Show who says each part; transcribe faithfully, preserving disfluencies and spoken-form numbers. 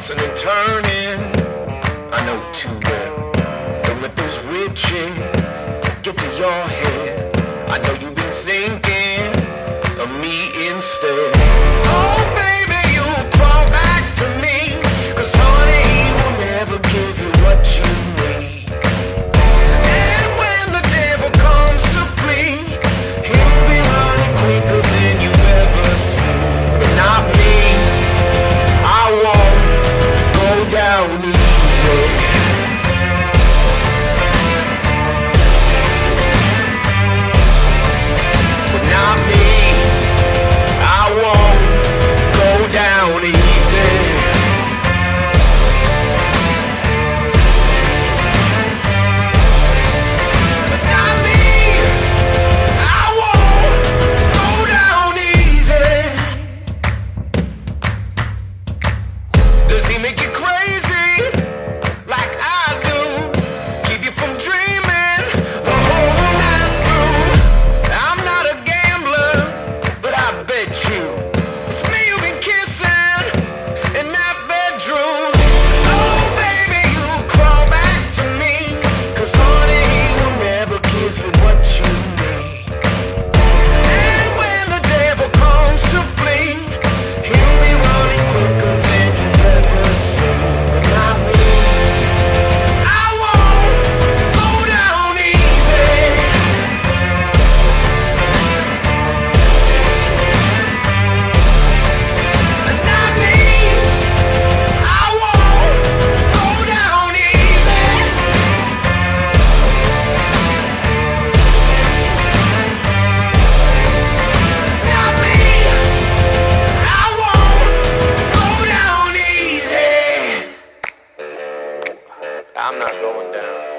Speaker 1: tossing and turning, I know too well. Don't let those riches get to your head. I know you've been thinking of me instead. Oh baby, you'll crawl back to me, 'cause honey, he will never give you what you need. And when the devil comes to plead, he'll be running quicker than you ever see. But not me, I won't go down easy. But not me, I won't go down easy. But not me, I won't go down easy. Does he make you crazy like I do? Keep you from dreaming the whole night through? I'm not a gambler, but I bet you it's me you've been kissing in that bedroom. Oh baby, you crawl back to me, 'cause honey, he will never give you what you need. And when the devil comes to plead, he'll be running quicker than you've ever seen. But not me, I won't go down easy. But not me, I won't go down easy. Not me, I won't go down easy. I'm not going down.